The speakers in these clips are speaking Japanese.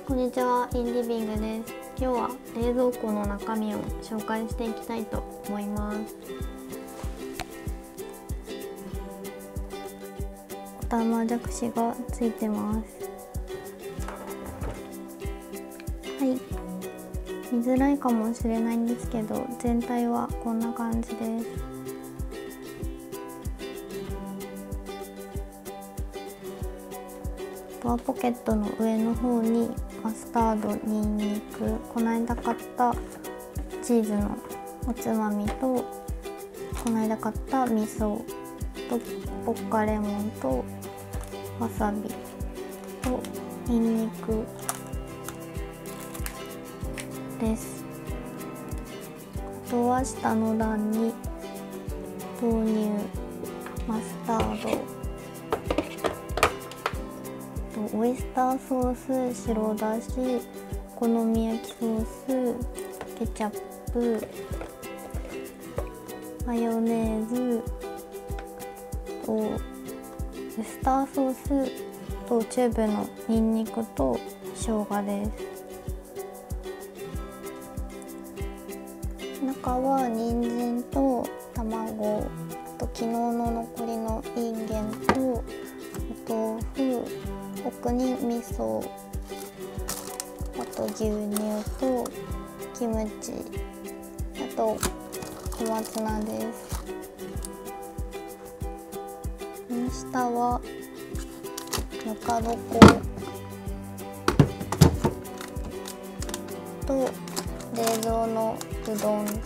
こんにちは、インリビングです。今日は冷蔵庫の中身を紹介していきたいと思います。お玉じゃくしがついてます。はい、見づらいかもしれないんですけど、全体はこんな感じです。ポケットの上の方にマスタード、ニンニク、この間買ったチーズのおつまみと、この間買った味噌とポッカレモンとわさびとニンニクです。あとは下の段に豆乳、マスタード、オイスターソース、白だし、お好み焼きソース、ケチャップ、マヨネーズとウスターソースとチューブのニンニクと生姜です。中は人参と卵、あと昨日の残りのインゲンとお豆腐、奥に味噌、あと牛乳とキムチ、あと小松菜です。下はぬか床と冷蔵のうどんと、こ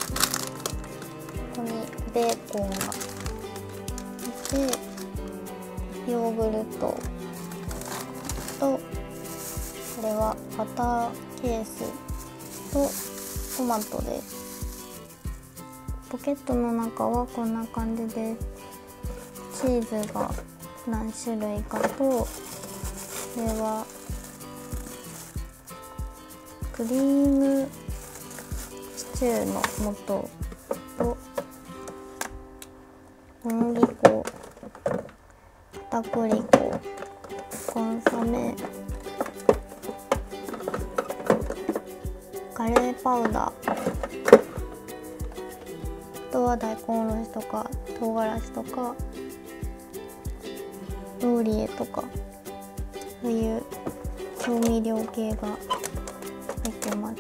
こにベーコンがいて、ヨーグルトと、これはバターケースとトマトです。ポケットの中はこんな感じです。チーズが何種類かと、これはクリームシチューの素と小麦粉、片栗粉、コンソメ、カレーパウダー、あとは大根おろしとか唐辛子とかローリエとか、そういう調味料系が入ってます。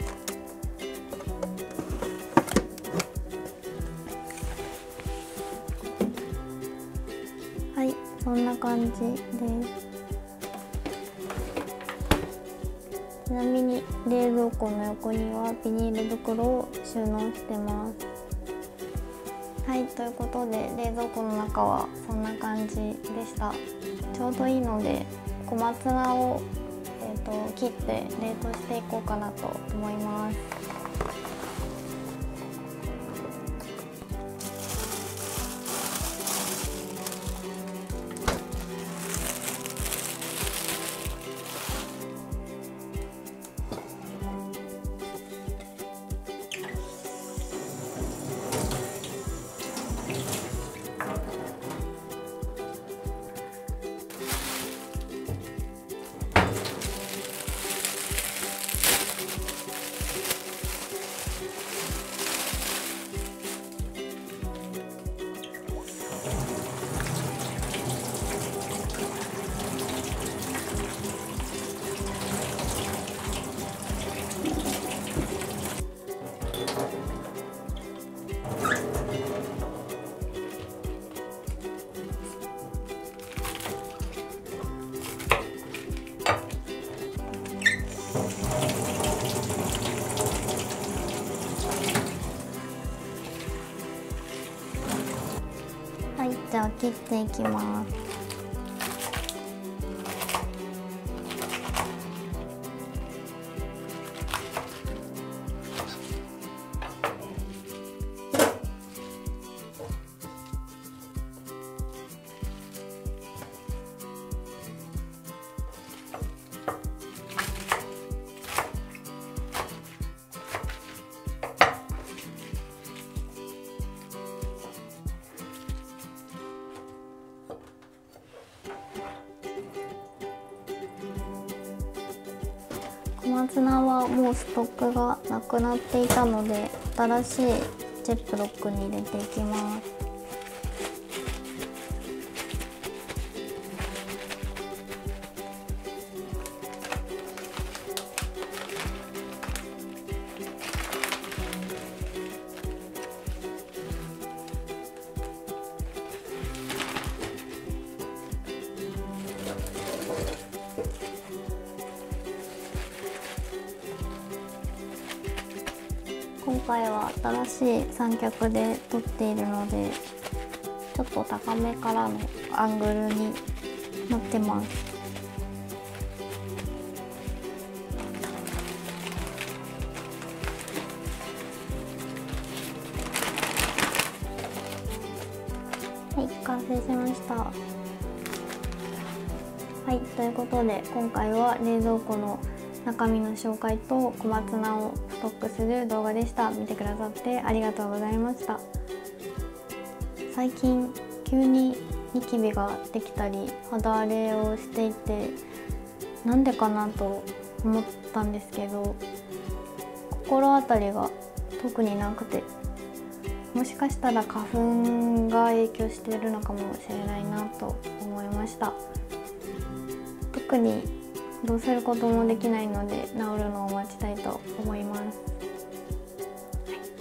はい、そんな感じです。ちなみに冷蔵庫の横にはビニール袋を収納してます。はい、ということで冷蔵庫の中はそんな感じでした。ちょうどいいので小松菜を、切って冷凍していこうかなと思います。はい、じゃあ切っていきます。 松菜はもうストックがなくなっていたので、新しいジェップロックに入れていきます。今回は新しい三脚で撮っているので、ちょっと高めからのアングルになってます。はい、完成しました。はい、ということで今回は冷蔵庫の中身の紹介と小松菜をストックする動画でした。見てくださってありがとうございました。最近急にニキビができたり肌荒れをしていて、なんでかなと思ったんですけど、心当たりが特になくて、もしかしたら花粉が影響しているのかもしれないなと思いました。特にどうすることもできないので、治るのを待ちたいと思います。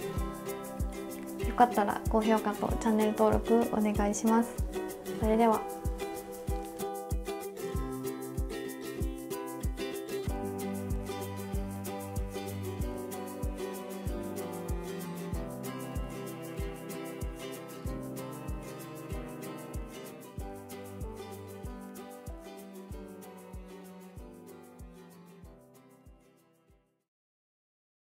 よかったら高評価とチャンネル登録お願いします。それでは。